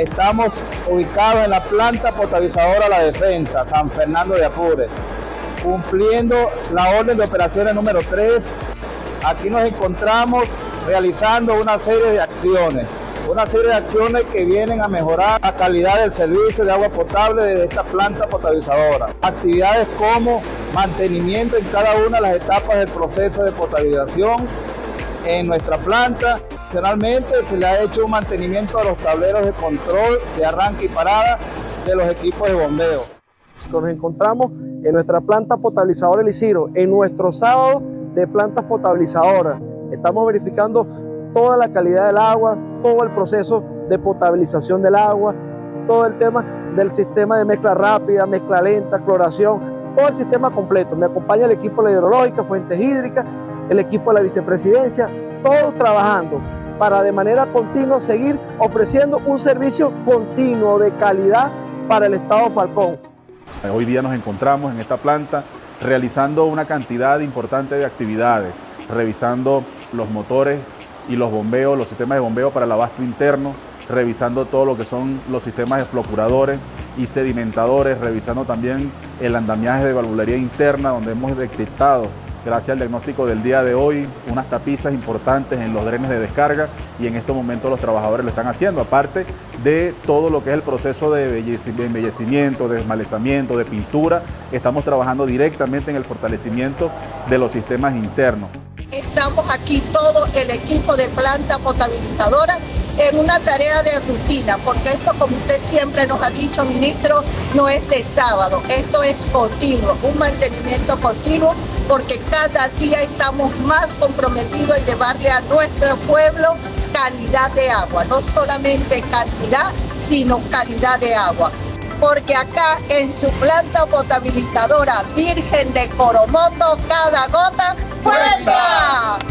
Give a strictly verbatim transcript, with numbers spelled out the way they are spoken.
Estamos ubicados en la planta potabilizadora La Defensa, San Fernando de Apure, cumpliendo la orden de operaciones número tres. Aquí nos encontramos realizando una serie de acciones, una serie de acciones que vienen a mejorar la calidad del servicio de agua potable de esta planta potabilizadora. Actividades como mantenimiento en cada una de las etapas del proceso de potabilización en nuestra planta. Adicionalmente se le ha hecho un mantenimiento a los tableros de control de arranque y parada de los equipos de bombeo. Nos encontramos en nuestra planta potabilizadora El Isidro, en nuestro sábado de plantas potabilizadoras. Estamos verificando toda la calidad del agua, todo el proceso de potabilización del agua, todo el tema del sistema de mezcla rápida, mezcla lenta, cloración, todo el sistema completo. Me acompaña el equipo de la hidrológica, fuentes hídricas, el equipo de la vicepresidencia, todos trabajando para de manera continua seguir ofreciendo un servicio continuo de calidad para el Estado Falcón. Hoy día nos encontramos en esta planta realizando una cantidad importante de actividades, revisando los motores y los bombeos, los sistemas de bombeo para el abasto interno, revisando todo lo que son los sistemas de flocuradores y sedimentadores, revisando también el andamiaje de valvulería interna, donde hemos detectado, gracias al diagnóstico del día de hoy, unas tapizas importantes en los drenes de descarga, y en estos momentos los trabajadores lo están haciendo, aparte de todo lo que es el proceso de embellecimiento, de desmalezamiento, de pintura. Estamos trabajando directamente en el fortalecimiento de los sistemas internos. Estamos aquí todo el equipo de planta potabilizadora en una tarea de rutina, porque esto, como usted siempre nos ha dicho, ministro, no es de sábado, esto es continuo, un mantenimiento continuo, porque cada día estamos más comprometidos en llevarle a nuestro pueblo calidad de agua, no solamente cantidad, sino calidad de agua. Porque acá en su planta potabilizadora Virgen de Coromoto, cada gota cuenta.